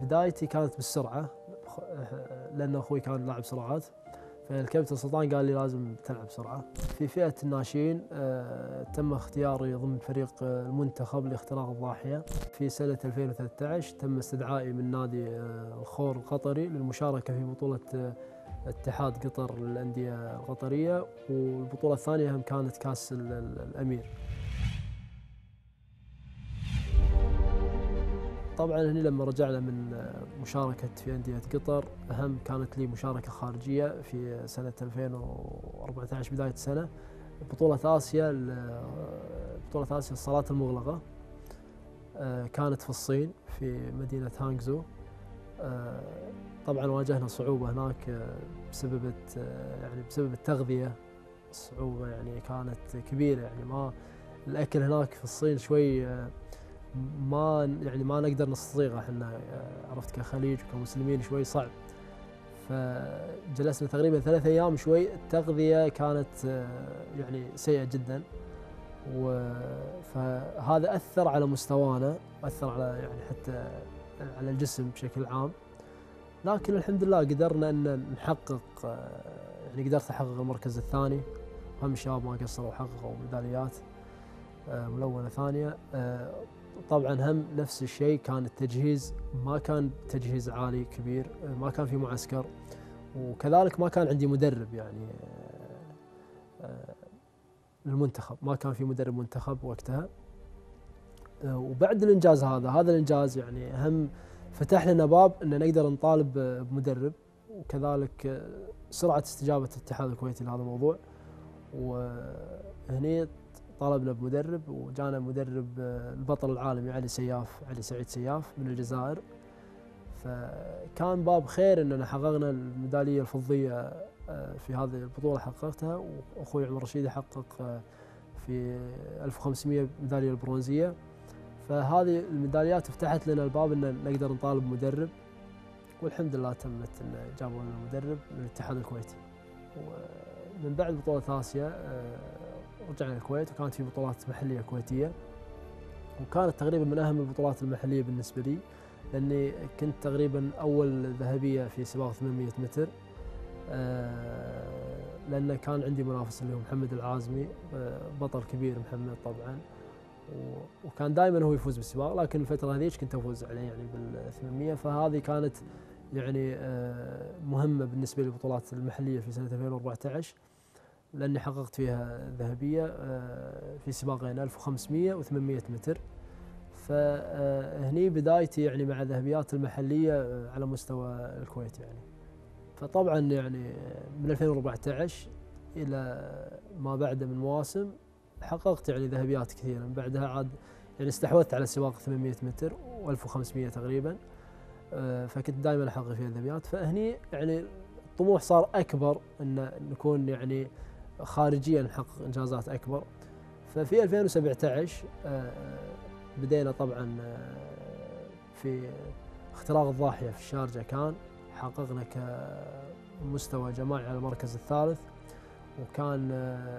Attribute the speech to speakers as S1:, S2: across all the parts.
S1: بدايتي كانت بالسرعة، لأن أخوي كان لاعب سرعات، فالكابتن سلطان قال لي لازم تلعب سرعة. في فئة الناشئين تم اختياري ضمن فريق المنتخب لاختراق الضاحية. في سنة 2013 تم استدعائي من نادي الخور القطري للمشاركة في بطولة اتحاد قطر للأندية القطرية، والبطولة الثانية هم كانت كأس الأمير. طبعا هنا لما رجعنا من مشاركة في أندية قطر، أهم كانت لي مشاركة خارجية في سنة 2014 بداية السنة، بطولة آسيا الصالات المغلقة، كانت في الصين في مدينة هانغزو. طبعا واجهنا صعوبة هناك بسبب التغذية. الصعوبة يعني كانت كبيرة، يعني ما الأكل هناك في الصين شوي ما نقدر نستطيعه احنا، عرفت، كخليج وكمسلمين شوي صعب. فجلسنا تقريبا 3 أيام، شوي التغذية كانت يعني سيئة جدا، فهذا أثر على مستوانا، أثر على يعني حتى على الجسم بشكل عام. لكن الحمد لله قدرنا أن نحقق، يعني قدرت أحقق المركز الثاني، وهم الشباب ما قصروا وحققوا ميداليات ملونة ثانية. طبعا هم نفس الشيء، كان التجهيز ما كان تجهيز عالي كبير، ما كان في معسكر، وكذلك ما كان عندي مدرب يعني للمنتخب، ما كان في مدرب منتخب وقتها. وبعد الإنجاز هذا الإنجاز يعني هم فتح لنا باب أن نقدر نطالب بمدرب، وكذلك سرعة استجابة الاتحاد الكويتي لهذا الموضوع. وهني طالبنا بمدرب، وجانا مدرب البطل العالمي علي سعيد سياف من الجزائر. فكان باب خير اننا حققنا الميداليه الفضيه في هذه البطوله، حققتها، واخوي عمر رشيدي حقق في 1500 ميداليه البرونزيه. فهذه الميداليات فتحت لنا الباب ان نقدر نطالب مدرب، والحمد لله تمت ان جابوا لنا مدرب من الاتحاد الكويتي. ومن بعد بطوله اسيا رجعنا الكويت، وكانت في بطولات محلية كويتية، وكانت تقريبا من أهم البطولات المحلية بالنسبة لي، لأني كنت تقريبا أول ذهبية في سباق 800 متر، لأن كان عندي منافس اللي هو محمد العازمي، بطل كبير محمد طبعا، وكان دائما هو يفوز بالسباق، لكن الفترة هذيك كنت أفوز عليه يعني بال 800. فهذه كانت يعني مهمة بالنسبة للبطولات المحلية في سنة 2014، لأني حققت فيها ذهبية في سباقين 1500 و800 متر. فهني بدايتي يعني مع الذهبيات المحلية على مستوى الكويت يعني. فطبعا يعني من 2014 إلى ما بعد من مواسم حققت يعني ذهبيات كثيرة. من بعدها عاد يعني استحوذت على سباق 800 متر و1500 تقريبا، فكنت دائما أحقق فيها ذهبيات. فهني يعني الطموح صار أكبر أن نكون يعني خارجيا نحقق إنجازات أكبر. ففي 2017 بدينا طبعا في اختراق الضاحية في الشارجة، كان حققنا كمستوى جماعي على المركز الثالث، وكان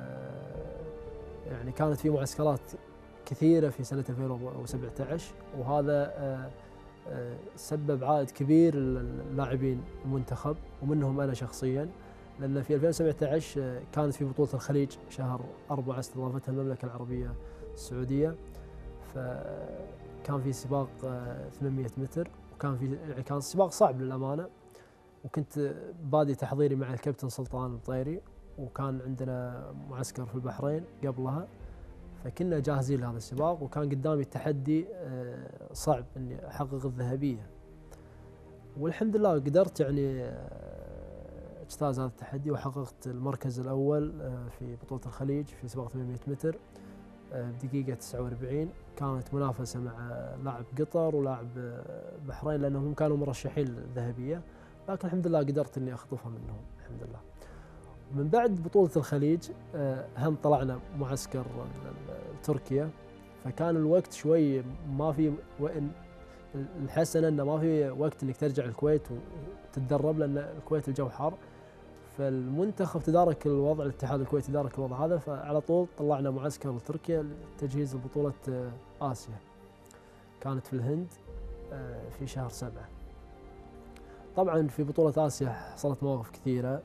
S1: يعني كانت في معسكرات كثيرة في سنة 2017، وهذا سبب عائد كبير للاعبين المنتخب ومنهم أنا شخصيا، لأن في 2017 كانت في بطولة الخليج شهر 4 استضافتها المملكة العربية السعودية، فكان في سباق 800 متر، وكان في يعني كان سباق صعب للأمانة، وكنت بادي تحضيري مع الكابتن سلطان الطيري، وكان عندنا معسكر في البحرين قبلها، فكنا جاهزين لهذا السباق، وكان قدامي التحدي صعب اني احقق الذهبية، والحمد لله قدرت يعني اجتاز هذا التحدي وحققت المركز الأول في بطولة الخليج في سباق 800 متر بدقيقة 49. كانت منافسة مع لاعب قطر ولاعب بحرين لأنهم كانوا مرشحين للذهبية، لكن الحمد لله قدرت إني أخطفها منهم الحمد لله. من بعد بطولة الخليج هم طلعنا معسكر تركيا، فكان الوقت شوي ما في، الحسن أنه ما في وقت إنك ترجع الكويت وتتدرب، لأن الكويت الجو حار. فالمنتخب تدارك الوضع، الاتحاد الكويتي تدارك الوضع هذا، فعلى طول طلعنا معسكر لتركيا لتجهيز لبطولة آسيا، كانت في الهند في شهر 7. طبعا في بطولة آسيا حصلت مواقف كثيرة.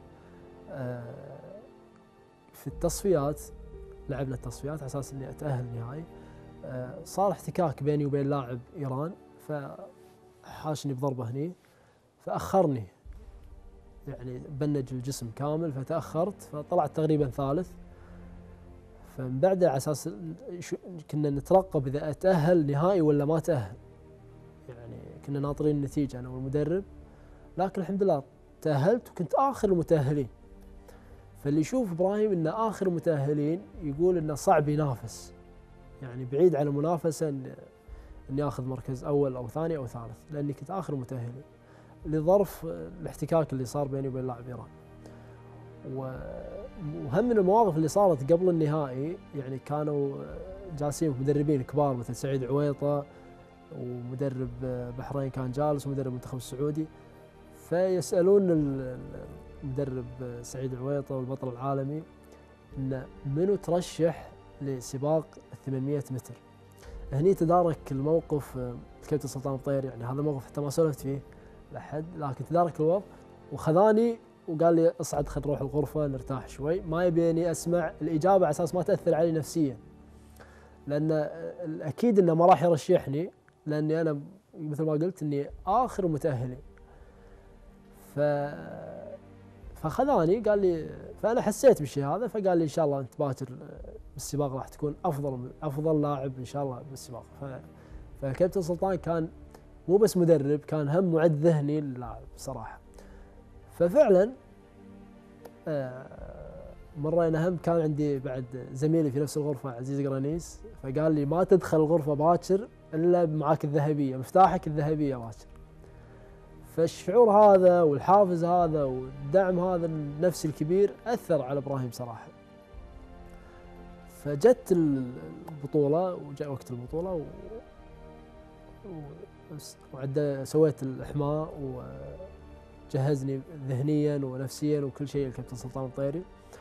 S1: في التصفيات لعبنا التصفيات على أساس إني أتأهل نهائي. صار احتكاك بيني وبين لاعب إيران، فحاشني بضربة هني فأخرني، يعني بنج الجسم كامل فتأخرت، فطلعت تقريبا ثالث. فمن بعدها على أساس كنا نترقب إذا أتأهل نهائي ولا ما أتأهل، يعني كنا ناطرين النتيجة أنا والمدرب، لكن الحمد لله تأهلت وكنت آخر المتأهلين. فاللي يشوف إبراهيم إنه آخر المتأهلين يقول إنه صعب ينافس، يعني بعيد عن المنافسة إني آخذ مركز أول أو ثاني أو ثالث، لأني كنت آخر المتأهلين لظرف الاحتكاك اللي صار بيني وبين لاعب إيران. وهم من المواقف اللي صارت قبل النهائي، يعني كانوا جالسين مدربين كبار مثل سعيد عويطة، ومدرب بحرين كان جالس، ومدرب المنتخب السعودي، فيسألون المدرب سعيد عويطة والبطل العالمي إن منو ترشح لسباق 800 متر. هني تدارك الموقف الكابتن سلطان الطيري، يعني هذا الموقف حتى ما سولفت فيه لحد، لكن تدارك الوضع وخذاني وقال لي اصعد، خل نروح الغرفة نرتاح شوي، ما يبيني اسمع الإجابة على أساس ما تأثر علي نفسيا، لأن الأكيد إنه ما راح يرشحني، لأني أنا مثل ما قلت إني آخر متأهلين. فخذاني قال لي، فأنا حسيت بالشيء هذا، فقال لي إن شاء الله أنت باكر بالسباق راح تكون أفضل لاعب إن شاء الله بالسباق. فكابتن سلطان كان مو بس مدرب، كان هم معد ذهني للاعب صراحة. ففعلا مرة أنا هم كان عندي بعد زميلي في نفس الغرفة عزيز قرانيس، فقال لي ما تدخل الغرفة باكر إلا معاك الذهبية، مفتاحك الذهبية باكر. فالشعور هذا والحافز هذا والدعم هذا النفسي الكبير أثر على إبراهيم صراحة. فجت البطولة وجاء وقت البطولة سويت الإحماء وجهزني ذهنيا ونفسيا وكل شيء الكابتن سلطان الطيري.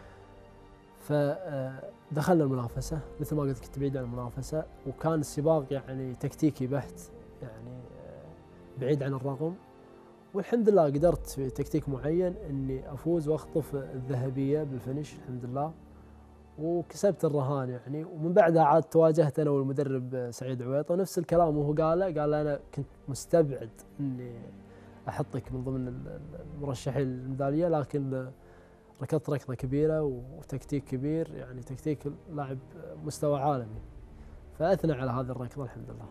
S1: فدخلنا المنافسة، مثل ما قلت كنت بعيد عن المنافسة، وكان السباق يعني تكتيكي بحت، يعني بعيد عن الرقم، والحمد لله قدرت في تكتيك معين اني افوز واخطف الذهبية بالفنش الحمد لله، وكسبت الرهان يعني. ومن بعدها عاد تواجهت انا والمدرب سعيد عويطة، نفس الكلام وهو قال انا كنت مستبعد اني احطك من ضمن المرشحين للميدالية، لكن ركضت ركضة كبيرة وتكتيك كبير، يعني تكتيك لاعب مستوى عالمي، فأثنى على هذه الركضة الحمد لله.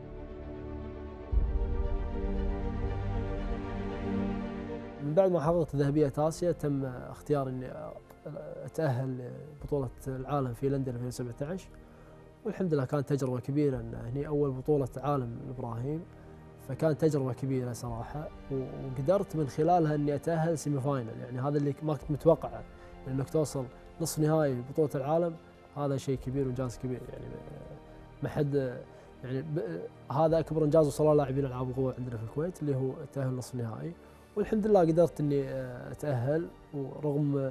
S1: من بعد ما حققت ذهبية آسيا تم اختيار اني اتأهل لبطولة العالم في لندن 2017، والحمد لله كانت تجربة كبيرة، ان هني اول بطولة عالم لابراهيم، فكانت تجربة كبيرة صراحة، وقدرت من خلالها اني اتأهل سيمي فاينل، يعني هذا اللي ما كنت متوقعه، انك توصل نصف نهائي بطولة العالم، هذا شيء كبير وانجاز كبير، يعني ما حد يعني هذا اكبر انجاز وصل لاعبين العاب القوى عندنا في الكويت، اللي هو التأهل نصف نهائي. والحمد لله قدرت اني اتأهل، ورغم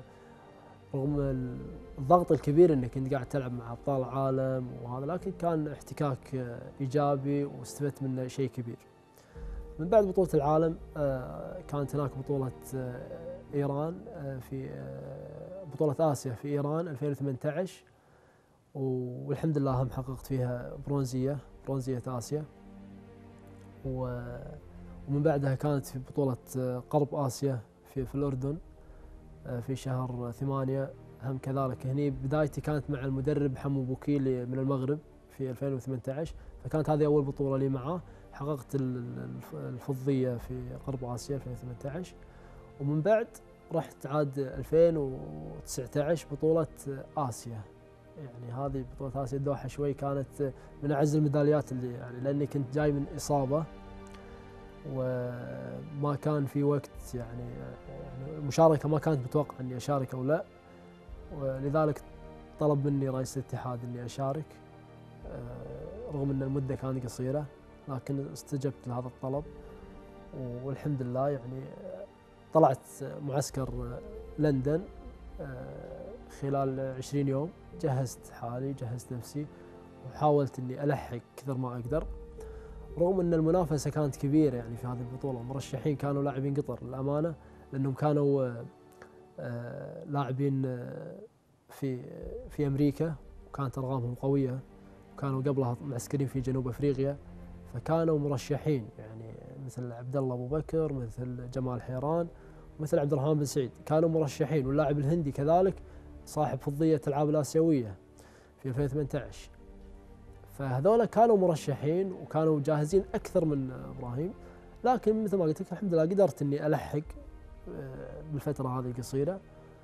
S1: الضغط الكبير انك كنت قاعد تلعب مع ابطال عالم وهذا، لكن كان احتكاك ايجابي واستفدت منه شيء كبير. من بعد بطولة العالم كانت هناك بطولة ايران في بطولة اسيا في ايران 2018، والحمد لله هم حققت فيها برونزية اسيا. ومن بعدها كانت في بطولة غرب آسيا في الأردن في شهر 8 هم كذلك. هني بدايتي كانت مع المدرب حمو بوكيلي من المغرب في 2018، فكانت هذه أول بطولة لي معه، حققت الفضية في غرب آسيا 2018. ومن بعد رحت عاد 2019 بطولة آسيا، يعني هذه بطولة آسيا الدوحة شوي كانت من أعز الميداليات اللي يعني، لأني كنت جاي من إصابة وما كان في وقت، يعني المشاركة ما كانت متوقع أني أشارك أو لا، ولذلك طلب مني رئيس الاتحاد أني أشارك، رغم أن المدة كانت قصيرة، لكن استجبت لهذا الطلب. والحمد لله يعني طلعت معسكر لندن خلال 20 يوم، جهزت حالي جهزت نفسي، وحاولت أني ألحق كثر ما أقدر. رغم أن المنافسة كانت كبيرة يعني في هذه البطولة. مرشحين كانوا لاعبين قطر للأمانة، لأنهم كانوا لاعبين في أمريكا، وكانت أرقامهم قوية، وكانوا قبلها معسكرين في جنوب أفريقيا، فكانوا مرشحين يعني مثل عبد الله أبو بكر، مثل جمال حيران، مثل عبد الرحمن بن سعيد، كانوا مرشحين. واللاعب الهندي كذلك صاحب فضية الألعاب الآسيوية في 2018. فهذولا كانوا مرشحين وكانوا جاهزين أكثر من إبراهيم، لكن مثل ما قلت لك الحمد لله قدرت إني ألحق بالفترة هذه القصيرة،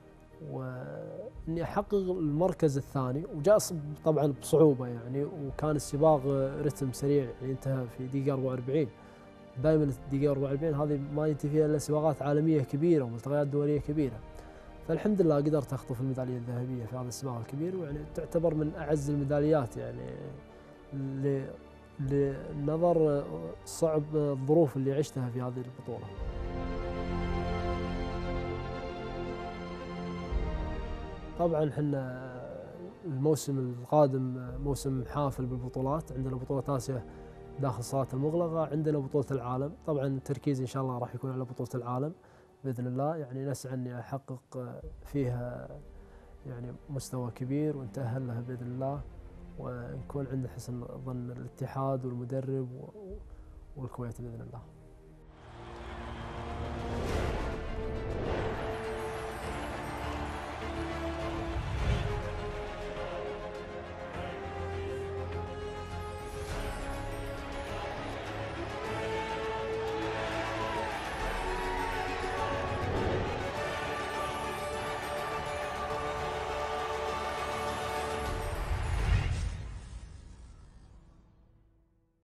S1: وإني أحقق المركز الثاني. وجاء طبعا بصعوبة يعني، وكان السباق رتم سريع يعني انتهى في دقيقة 44. دائما الدقيقة 44 هذه ما ينتهي فيها إلا سباقات عالمية كبيرة وملتقيات دولية كبيرة. فالحمد لله قدرت أخطف الميدالية الذهبية في هذا السباق الكبير، ويعني تعتبر من أعز الميداليات يعني لنظر صعب الظروف اللي عشتها في هذه البطولة. طبعا احنا الموسم القادم موسم حافل بالبطولات، عندنا بطولة آسيا داخل الصالات المغلقة، عندنا بطولة العالم. طبعا التركيز إن شاء الله راح يكون على بطولة العالم بإذن الله، يعني نسعى أني أحقق فيها يعني مستوى كبير ونتأهل لها بإذن الله، ونكون عند حسن ظن الاتحاد والمدرب والكويت بإذن الله.